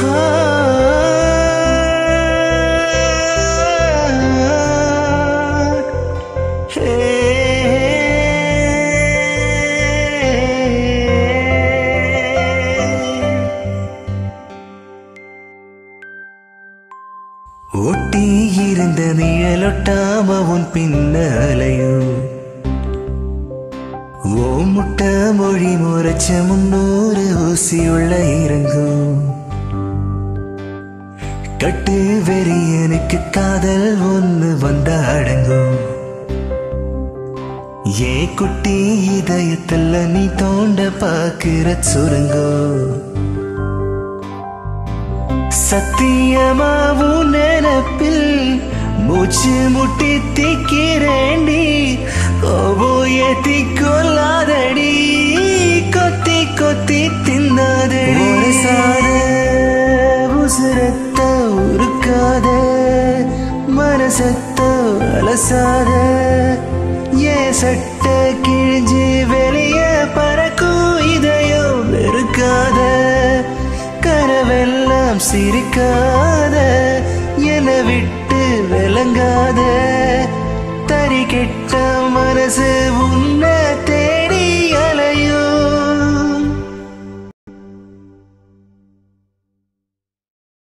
ஒட்டி இருந்த நிழலொட்டாம உன் பின்னாலையோ ஓ முட்டை மொழி முறைச்ச 300 ஊசி உள்ள இறங்கும் கட்டு வெறியனுக்கு காதல் ஒன்று வந்த அடங்கும் ஏ குட்டி இதயத்துல நீ தோண்ட பாக்குற சுருங்கோ சத்தியமாவும் நினப்பில் மூச்சு முட்டி திக்கிறேண்டி ஓவோ ஏத்தி கொல்லாதடி கொத்தி கொத்தி தின்னாதே ஒரசாத உசுரத்த உருக்காத மனசத்த அலசாத ஏ சட்ட கிழிஞ்சு வெளிய பறக்கும் இதயம் வெறுக்காத கனவெல்லாம் சிரிக்காத என விட்டு விளங்காத தறி கெட்ட மனசு உன்